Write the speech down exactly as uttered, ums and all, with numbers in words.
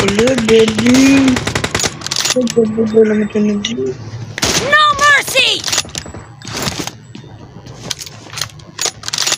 Le baby. Le baby, let me turn it to you.